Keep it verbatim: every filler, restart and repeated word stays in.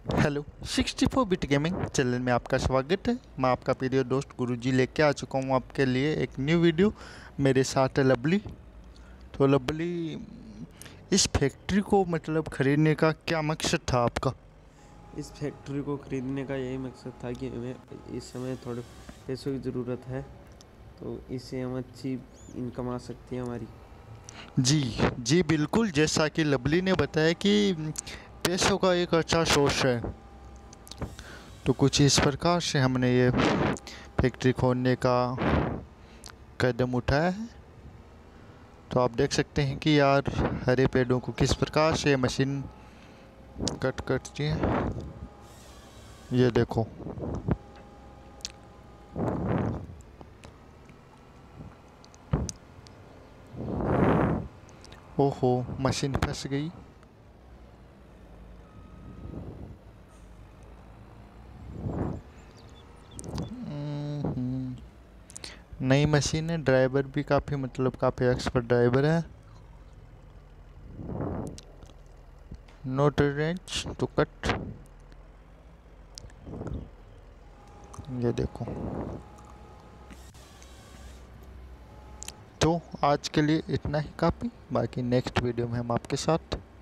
Hello sixty four bit gaming channel में आपका स्वागत है। मैं आपका प्रिय दोस्त गुरुजी लेके आ चुका हूँ आपके लिए एक न्यू वीडियो। मेरे साथ है लवली। तो लवली, इस फैक्ट्री को मतलब ख़रीदने का क्या मकसद था आपका? इस फैक्ट्री को ख़रीदने का यही मकसद था कि हमें इस समय थोड़े पैसों की ज़रूरत है, तो इससे हम अच्छी इनकम आ सकती है हमारी। जी जी बिल्कुल, जैसा कि लवली ने बताया कि पैसों का एक अच्छा सोर्स है, तो कुछ इस प्रकार से हमने ये फैक्ट्री खोलने का कदम उठाया है। तो आप देख सकते हैं कि यार हरे पेड़ों को किस प्रकार से मशीन कट करती है। ये देखो, ओहो मशीन फंस गई। हम्म, नई मशीन है, ड्राइवर भी काफ़ी मतलब काफ़ी एक्सपर्ट ड्राइवर है। नोट रेंज टू कट, ये देखो। तो आज के लिए इतना ही काफ़ी, बाकी नेक्स्ट वीडियो में हम आपके साथ